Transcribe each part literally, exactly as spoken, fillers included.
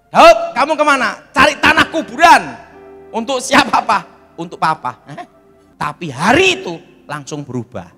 Daud, kamu kemana? Cari tanah kuburan. Untuk siapa apa? Untuk papa. Eh? Tapi hari itu langsung berubah.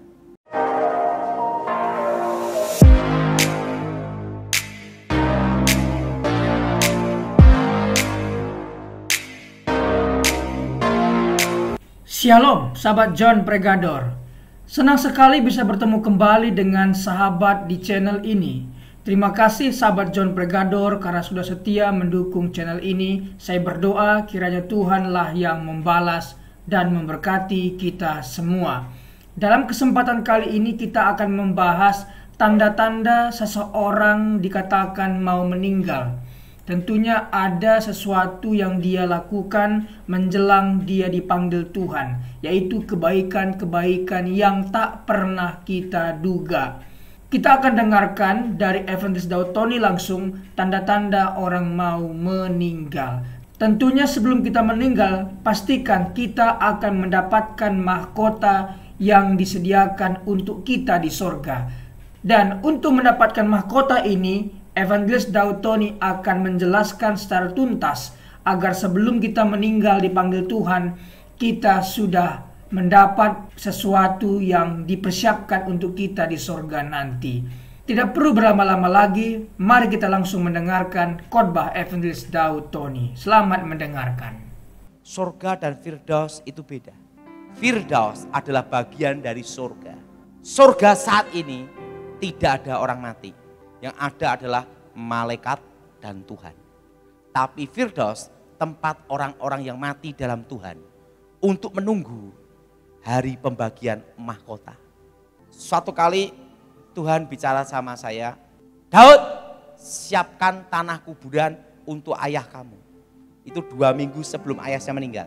Shalom, sahabat John Pregador. Senang sekali bisa bertemu kembali dengan sahabat di channel ini. Terima kasih sahabat John Pregador karena sudah setia mendukung channel ini. Saya berdoa kiranya Tuhanlah yang membalas dan memberkati kita semua. Dalam kesempatan kali ini kita akan membahas tanda-tanda seseorang dikatakan mau meninggal. Tentunya ada sesuatu yang dia lakukan menjelang dia dipanggil Tuhan, yaitu kebaikan-kebaikan yang tak pernah kita duga. Kita akan dengarkan dari Evangelis Daud Tony langsung tanda-tanda orang mau meninggal. Tentunya sebelum kita meninggal, pastikan kita akan mendapatkan mahkota yang disediakan untuk kita di sorga. Dan untuk mendapatkan mahkota ini, Evangelis Daud Tony akan menjelaskan secara tuntas agar sebelum kita meninggal dipanggil Tuhan, kita sudah mendapat sesuatu yang dipersiapkan untuk kita di sorga nanti. Tidak perlu berlama-lama lagi, mari kita langsung mendengarkan khotbah Evangelis Daud Tony. Selamat mendengarkan. Sorga dan Firdaus itu beda. Firdaus adalah bagian dari sorga. Sorga saat ini tidak ada orang mati. Yang ada adalah malaikat dan Tuhan. Tapi Firdaus tempat orang-orang yang mati dalam Tuhan untuk menunggu hari pembagian mahkota. Suatu kali Tuhan bicara sama saya, Daud, siapkan tanah kuburan untuk ayah kamu. Itu dua minggu sebelum ayah saya meninggal.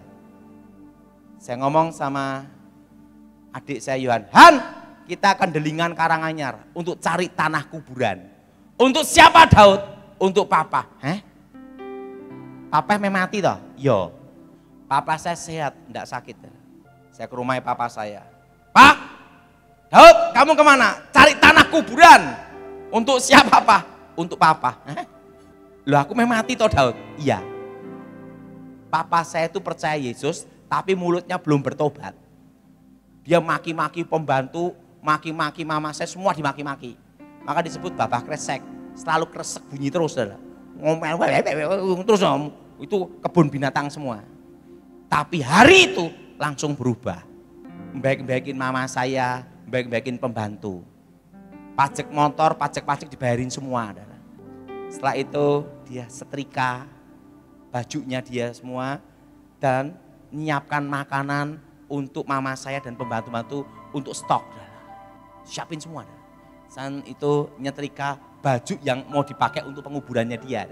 Saya ngomong sama adik saya Yohan, Han, kita akan delingan Karanganyar untuk cari tanah kuburan. Untuk siapa Daud? Untuk papa. Heh? Papa memang mati toh? Yo. Papa saya sehat, enggak sakit. Saya ke rumah papa saya. Pak, Daud, kamu kemana? Cari tanah kuburan. Untuk siapa apa? Untuk papa. Heh? Loh, aku memang mati toh Daud? Iya. Papa saya itu percaya Yesus, tapi mulutnya belum bertobat. Dia maki-maki pembantu, maki-maki mama saya, semua dimaki-maki. Maka disebut babah kresek, selalu kresek bunyi terus. Ngomel, terus itu kebun binatang semua. Tapi hari itu langsung berubah. Baik-baikin mama saya, baik-baikin pembantu. Pajak motor, pajak-pajak dibayarin semua. Setelah itu dia setrika bajunya dia semua dan nyiapkan makanan untuk mama saya dan pembantu-pembantu untuk stok. Siapin semua. Dan itu nyetrika baju yang mau dipakai untuk penguburannya dia.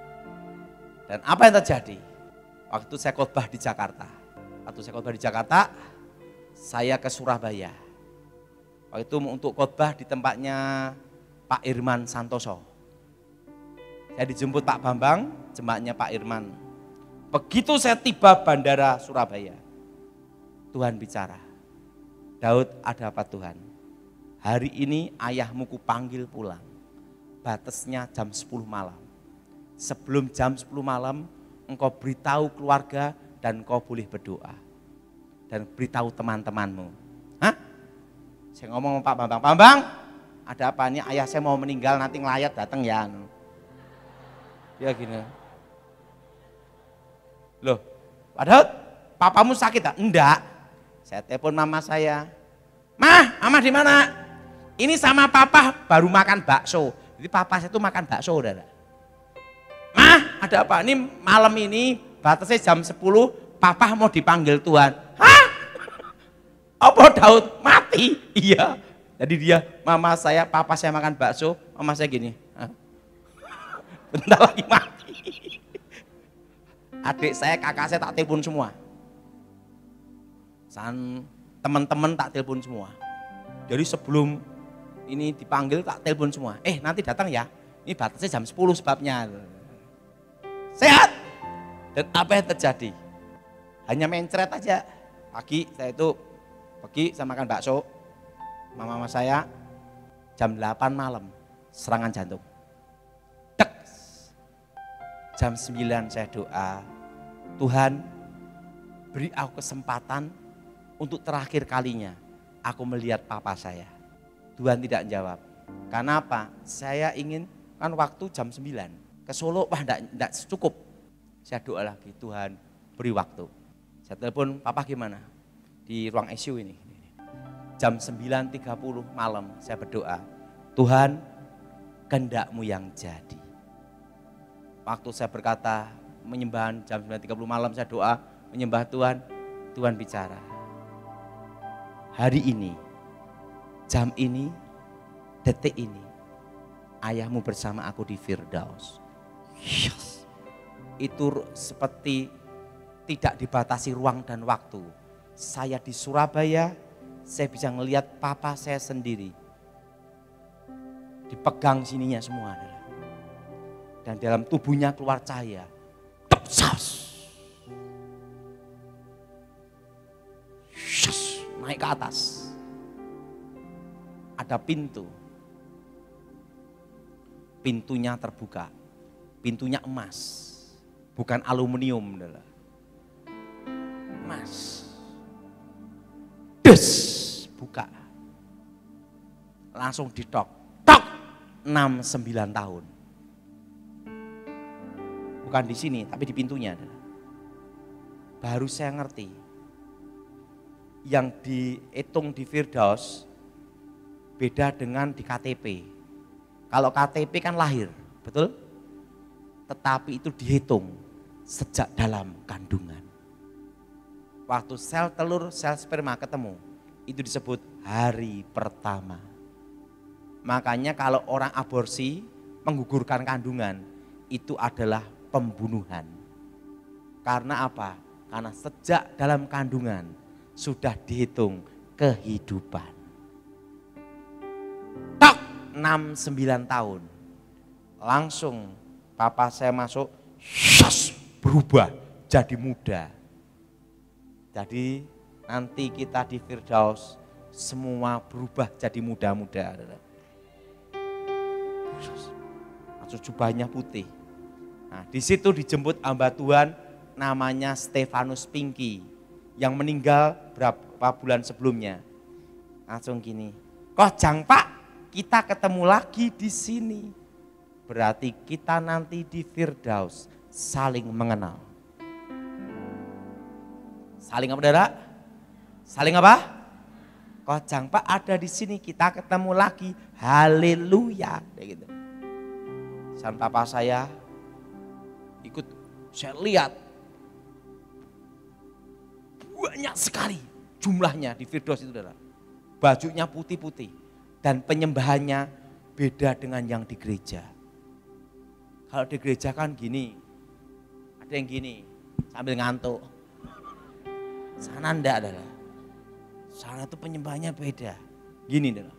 Dan apa yang terjadi? Waktu saya khotbah di Jakarta. Waktu saya khotbah di Jakarta, saya ke Surabaya. Waktu itu untuk khotbah di tempatnya Pak Irman Santoso. Saya dijemput Pak Bambang, jemaatnya Pak Irman. Begitu saya tiba bandara Surabaya, Tuhan bicara, Daud, ada apa Tuhan? Hari ini ayahmu kupanggil pulang. Batasnya jam sepuluh malam. Sebelum jam sepuluh malam, engkau beritahu keluarga dan engkau boleh berdoa. Dan beritahu teman-temanmu. Hah? Saya ngomong sama Pak Bambang, Pak Bambang, ada apa nih? Ayah saya mau meninggal, nanti ngelayat datang ya. Dia gini. Loh, Pak Daud, papamu sakit tak? Enggak. Saya telepon mama saya. Mah, mama di mana? Ini sama papa baru makan bakso. Jadi papa saya itu makan bakso, saudara. Mah, ada apa? Ini malam ini batasnya jam sepuluh, papa mau dipanggil Tuhan. Hah? Apa Daud mati? Iya. Jadi dia, mama saya, papa saya makan bakso, mama saya gini. Hah? Bentar lagi mati. Adik saya, kakak saya tak telepon semua. San teman-teman tak telepon semua. Jadi sebelum ini dipanggil tak telepon semua. Eh nanti datang ya. Ini batasnya jam sepuluh sebabnya. Sehat. Dan apa yang terjadi? Hanya mencret aja. Pagi saya itu pergi saya makan bakso. Mama-mama saya jam delapan malam serangan jantung. Dek. jam sembilan saya doa, Tuhan beri aku kesempatan untuk terakhir kalinya aku melihat papa saya. Tuhan tidak jawab. Karena apa? Saya ingin, kan waktu jam sembilan. Ke Solo, wah enggak cukup. Saya doa lagi, Tuhan beri waktu. Saya telepon, papa gimana? Di ruang I C U ini. Jam sembilan tiga puluh malam saya berdoa, Tuhan kehendak-Mu yang jadi. Waktu saya berkata menyembah jam sembilan tiga puluh malam saya doa menyembah Tuhan, Tuhan bicara. Hari ini, jam ini, detik ini, ayahmu bersama aku di Firdaus. Yes. Itu seperti tidak dibatasi ruang dan waktu. Saya di Surabaya, saya bisa melihat papa saya sendiri. Dipegang sininya semua. Dan dalam tubuhnya keluar cahaya. Naik ke atas. Ada pintu. Pintunya terbuka. Pintunya emas. Bukan aluminium. Emas. Des, buka. Langsung ditok. Tok. enam sembilan tahun. Bukan di sini, tapi di pintunya. Baru saya ngerti. Yang dihitung di Firdaus beda dengan di K T P. Kalau K T P kan lahir, betul? Tetapi itu dihitung sejak dalam kandungan. Waktu sel telur, sel sperma ketemu, itu disebut hari pertama. Makanya kalau orang aborsi, menggugurkan kandungan, itu adalah pembunuhan. Karena apa? Karena sejak dalam kandungan sudah dihitung kehidupan. Tok, enam sembilan tahun. Langsung papa saya masuk, syas, berubah jadi muda. Jadi nanti kita di Firdaus semua berubah jadi muda-muda. Langsung jubahnya putih. Nah, di situ dijemput hamba Tuhan namanya Stefanus Pinky yang meninggal berapa bulan sebelumnya. Langsung gini, Kojang Pak, kita ketemu lagi di sini. Berarti kita nanti di Firdaus saling mengenal. Saling apa, saudara? Saling apa? Kojang Pak ada di sini, kita ketemu lagi. Haleluya, kayak gitu. Dan papa saya ikut, saya lihat banyak sekali jumlahnya di Firdaus itu, saudara. Bajunya putih-putih dan penyembahannya beda dengan yang di gereja. Kalau di gereja kan gini, ada yang gini sambil ngantuk. Sana enggak, adalah. Sana itu penyembahannya beda. Gini, adalah.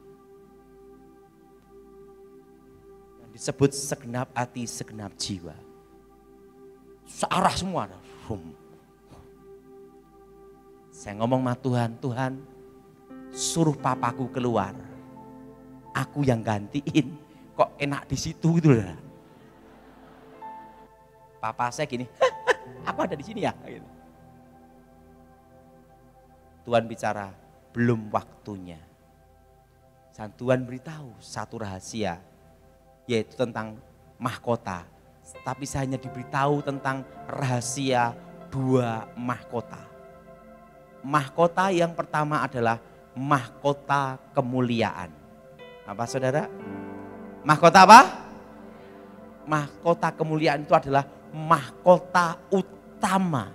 Yang disebut segenap hati, segenap jiwa. Searah semua. Rum. Saya ngomong sama Tuhan, Tuhan suruh papaku keluar. Aku yang gantiin. Kok enak di situ gitu, adalah. Papa saya gini, aku ada di sini ya. Gitu. Tuhan bicara, belum waktunya. Dan Tuhan beritahu satu rahasia, yaitu tentang mahkota. Tapi saya hanya diberitahu tentang rahasia dua mahkota. Mahkota yang pertama adalah mahkota kemuliaan. Apa saudara? Mahkota apa? Mahkota kemuliaan itu adalah mahkota utama.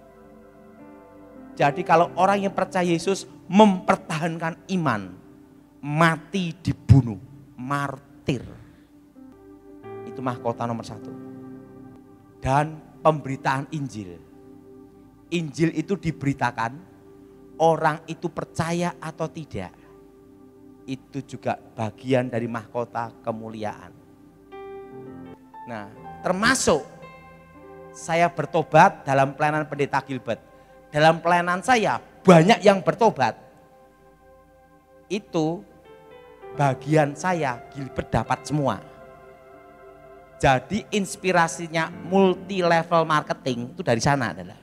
Jadi kalau orang yang percaya Yesus mempertahankan iman, mati dibunuh, martir. Itu mahkota nomor satu. Dan pemberitaan Injil. Injil itu diberitakan, orang itu percaya atau tidak. Itu juga bagian dari mahkota kemuliaan. Nah, termasuk saya bertobat dalam pelayanan Pendeta Gilbert. Dalam pelayanan saya banyak yang bertobat. Itu bagian saya Gilbert dapat semua. Jadi inspirasinya multi level marketing itu dari sana adalah.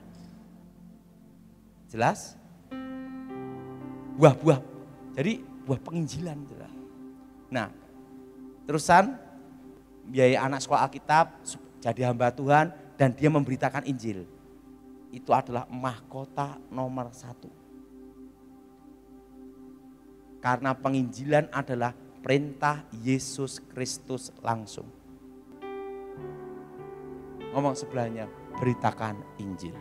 Jelas? Buah-buah. Jadi buah penginjilan. Adalah. Nah, terusan biayai anak sekolah Alkitab jadi hamba Tuhan dan dia memberitakan Injil. Itu adalah mahkota nomor satu. Karena penginjilan adalah perintah Yesus Kristus langsung. Ngomong sebelahnya, beritakan Injil.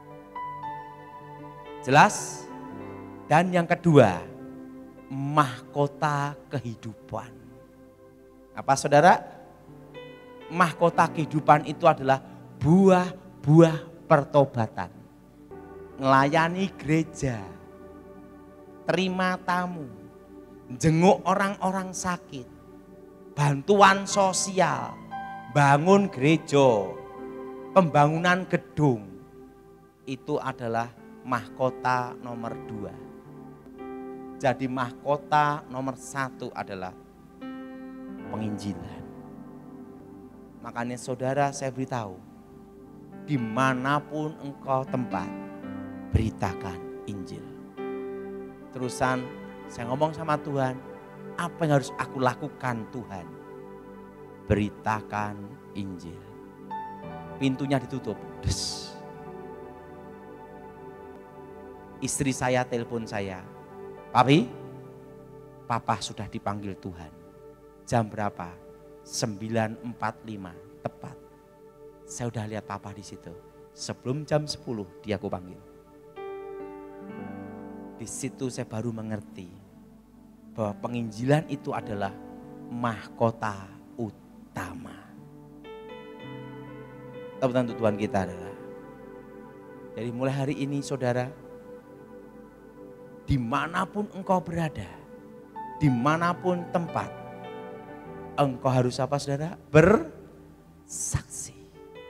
Jelas? Dan yang kedua, mahkota kehidupan. Apa saudara? Mahkota kehidupan itu adalah buah-buah pertobatan. Melayani gereja, terima tamu, jenguk orang-orang sakit, bantuan sosial, bangun gereja, pembangunan gedung. Itu adalah mahkota nomor dua. Jadi mahkota nomor satu adalah penginjilan. Makanya saudara, saya beritahu, dimanapun engkau tempat, beritakan Injil. Terusan saya ngomong sama Tuhan, apa yang harus aku lakukan Tuhan? Beritakan Injil. Pintunya ditutup. Des. Istri saya telepon saya, Papi, Papa sudah dipanggil Tuhan. Jam berapa? sembilan empat puluh lima tepat. Saya udah lihat Papa di situ. Sebelum jam sepuluh dia aku panggil. Di situ saya baru mengerti bahwa penginjilan itu adalah mahkota utama. Tepuk tangan untuk Tuhan kita adalah. Jadi mulai hari ini saudara, dimanapun engkau berada, dimanapun tempat, engkau harus apa saudara? Bersaksi.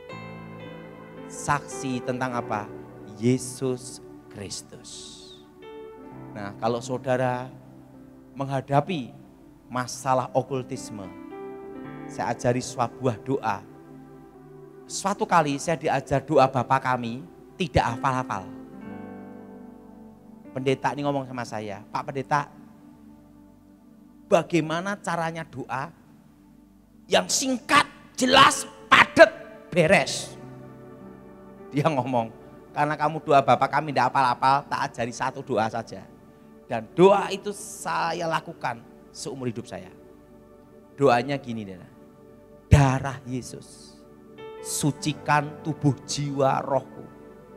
Saksi tentang apa? Yesus Kristus. Nah, kalau saudara menghadapi masalah okultisme, saya ajari sebuah doa. Suatu kali saya diajar doa Bapa kami, tidak hafal-hafal. Pendeta ini ngomong sama saya, Pak Pendeta, bagaimana caranya doa yang singkat, jelas, padat, beres. Dia ngomong, karena kamu doa Bapa kami tidak hafal-hafal, tak ajari satu doa saja. Dan doa itu saya lakukan seumur hidup saya. Doanya gini, Dana. Darah Yesus, sucikan tubuh jiwa rohku.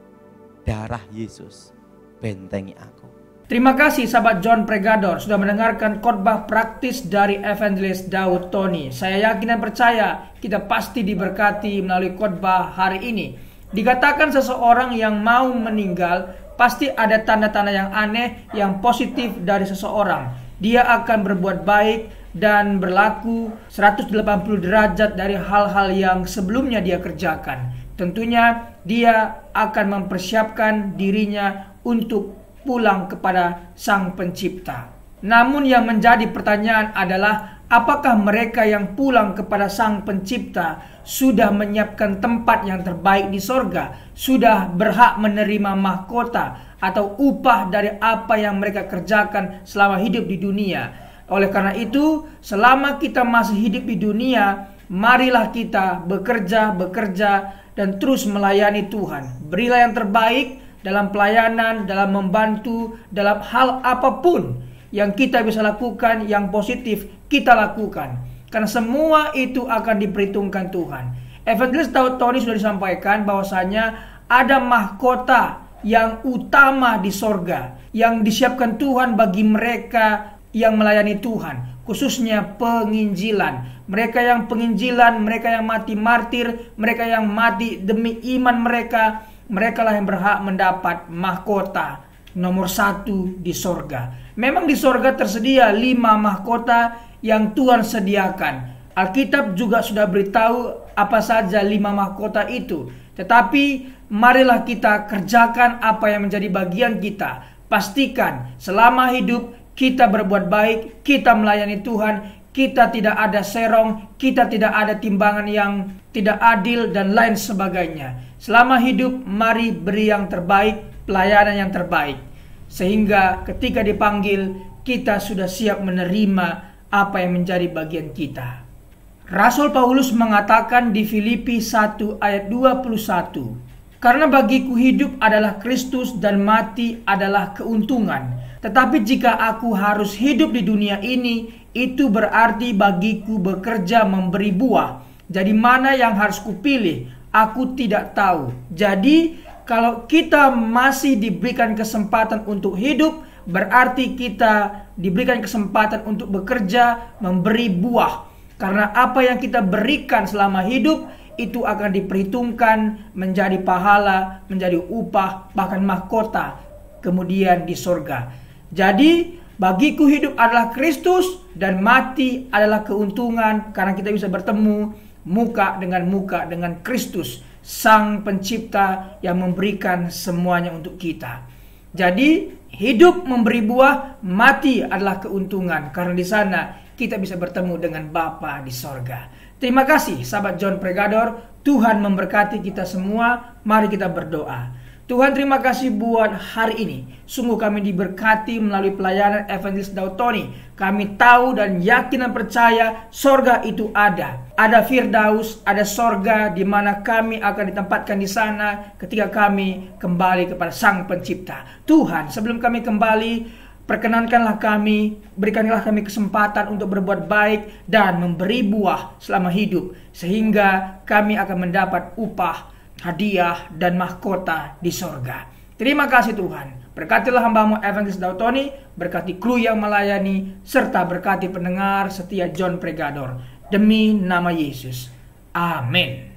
Darah Yesus, bentengi aku. Terima kasih sahabat John Pregador sudah mendengarkan khotbah praktis dari Evangelis Daud Tony. Saya yakin dan percaya kita pasti diberkati melalui khotbah hari ini. Dikatakan seseorang yang mau meninggal, pasti ada tanda-tanda yang aneh, yang positif dari seseorang. Dia akan berbuat baik dan berlaku seratus delapan puluh derajat dari hal-hal yang sebelumnya dia kerjakan. Tentunya dia akan mempersiapkan dirinya untuk pulang kepada Sang Pencipta. Namun yang menjadi pertanyaan adalah, apakah mereka yang pulang kepada Sang Pencipta sudah menyiapkan tempat yang terbaik di sorga? Sudah berhak menerima mahkota atau upah dari apa yang mereka kerjakan selama hidup di dunia? Oleh karena itu, selama kita masih hidup di dunia, marilah kita bekerja, bekerja, dan terus melayani Tuhan. Berilah yang terbaik dalam pelayanan, dalam membantu, dalam hal apapun yang kita bisa lakukan, yang positif kita lakukan. Karena semua itu akan diperhitungkan Tuhan. Evangelis Daud Tony sudah disampaikan bahwasanya ada mahkota yang utama di sorga, yang disiapkan Tuhan bagi mereka yang melayani Tuhan, khususnya penginjilan. Mereka yang penginjilan, mereka yang mati martir, mereka yang mati demi iman mereka, mereka lah yang berhak mendapat mahkota nomor satu di sorga. Memang di sorga tersedia lima mahkota yang Tuhan sediakan. Alkitab juga sudah beritahu apa saja lima mahkota itu. Tetapi marilah kita kerjakan apa yang menjadi bagian kita. Pastikan selama hidup kita berbuat baik, kita melayani Tuhan, kita tidak ada serong, kita tidak ada timbangan yang tidak adil dan lain sebagainya. Selama hidup, mari beri yang terbaik, pelayanan yang terbaik. Sehingga ketika dipanggil, kita sudah siap menerima apa yang menjadi bagian kita. Rasul Paulus mengatakan di Filipi satu ayat dua puluh satu, "Karena bagiku hidup adalah Kristus dan mati adalah keuntungan. Tetapi jika aku harus hidup di dunia ini, itu berarti bagiku bekerja memberi buah. Jadi mana yang harus kupilih? Aku tidak tahu." Jadi kalau kita masih diberikan kesempatan untuk hidup, berarti kita diberikan kesempatan untuk bekerja memberi buah. Karena apa yang kita berikan selama hidup itu akan diperhitungkan menjadi pahala, menjadi upah, bahkan mahkota kemudian di sorga. Jadi bagiku hidup adalah Kristus dan mati adalah keuntungan, karena kita bisa bertemu muka dengan muka dengan Kristus, Sang Pencipta yang memberikan semuanya untuk kita. Jadi hidup memberi buah, mati adalah keuntungan, karena di sana kita bisa bertemu dengan Bapa di sorga. Terima kasih sahabat John Pregador. Tuhan memberkati kita semua. Mari kita berdoa. Tuhan, terima kasih buat hari ini. Sungguh kami diberkati melalui pelayanan Evangelis Daud Tony. Kami tahu dan yakin dan percaya sorga itu ada. Ada Firdaus, ada sorga di mana kami akan ditempatkan di sana ketika kami kembali kepada Sang Pencipta. Tuhan, sebelum kami kembali, perkenankanlah kami, berikanlah kami kesempatan untuk berbuat baik dan memberi buah selama hidup, sehingga kami akan mendapat upah, hadiah, dan mahkota di sorga. Terima kasih Tuhan. Berkatilah hamba-Mu Evangelis Daud Tony, berkati kru yang melayani, serta berkati pendengar setia John Pregador. Demi nama Yesus. Amin.